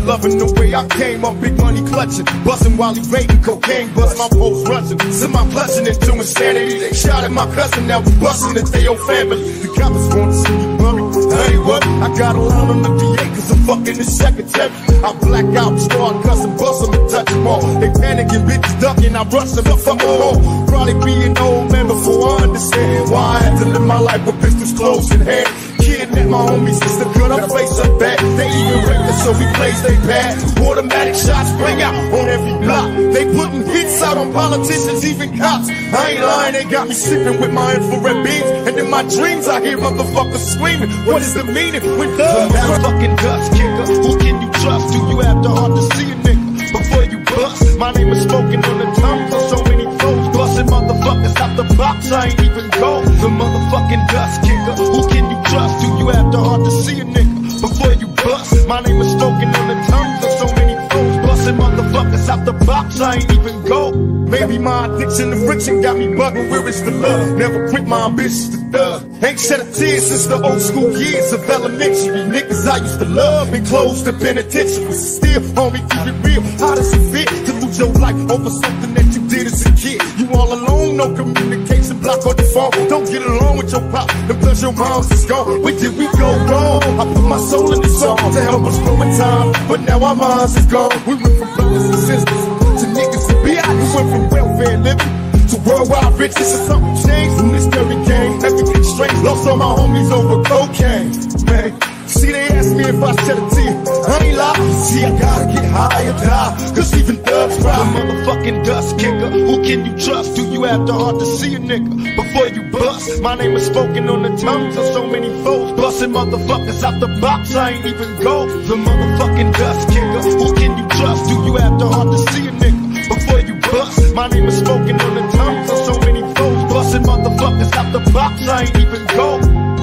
loving the way I came up, big money clutching, busting while he raiding, cocaine bust, my post rushing, send my clutching into insanity. They shot at my cousin, now we busting at their old family. The cops want to see me buried. I ain't what? I got a line on the DA cause I'm fucking the secretary. I black out, start cussing, bust them and touch them all. They panicking, bitches ducking, I rush them and fuck them all. Probably be an old man before I understand why I had to live my life with pistols close in hand. Kidnap my homie sister, cut her face up bad. They even raped us, so we place they bad. Automatic shots bring out on every block. They putting hits out on politicians, even cops. I ain't lying, they got me sipping with my infrared beams. And in my dreams I hear motherfuckers screaming. What is the meaning with the motherfucking dust kicker? Who can you trust? Do you have the heart to see a nigga before you bust? My name is spoken on the tongues of so many foes. Busting motherfuckers out the box, I ain't even go. The motherfucking dust kicker. Who can you trust? Do you have the heart to see a nigga before you bust? My name is spoken on the tongues of so many foes. Busting motherfuckers out the box, I ain't even go. Maybe my addiction to friction got me bugging. Where is the love? Never quit my ambitions to thug. Ain't shed a tear since the old school years of elementary. Niggas I used to love and close the penitentiary. Still, homie, keep it real. How does it feel to lose your life over something that you did as a kid? You all alone, no communication, block on your phone. Don't get along with your pop, and plus your mom's is gone. Where did we go wrong? I put my soul in this song to help us grow in time, but now our minds is gone. We went from brothers and sisters to niggas to be out. We went from welfare living to worldwide riches. So something changed from this dirty game. Everything strange. Lost all my homies over cocaine, man. See, they ask me if I shed a tear. I ain't lie. See, I gotta get high or die, cause even thugs cry. The motherfucking dust kicker. Who can you trust? Do you have the heart to see a nigga before you bust? My name is spoken on the tongues of so many foes. Busting motherfuckers out the box, I ain't even go. The motherfucking dust kicker. Who can you trust? Do you have the heart to see a nigga before you bust? My name is spoken on the tongues of so many foes. Busting motherfuckers out the box, I ain't even go.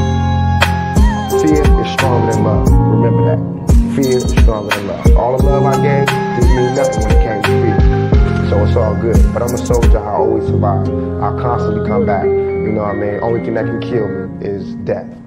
Fear is stronger than love. Remember that. Fear is stronger than love. All the love I gave didn't mean nothing when it came to fear. So it's all good. But I'm a soldier. I always survive. I constantly come back. You know what I mean? Only thing that can kill me is death.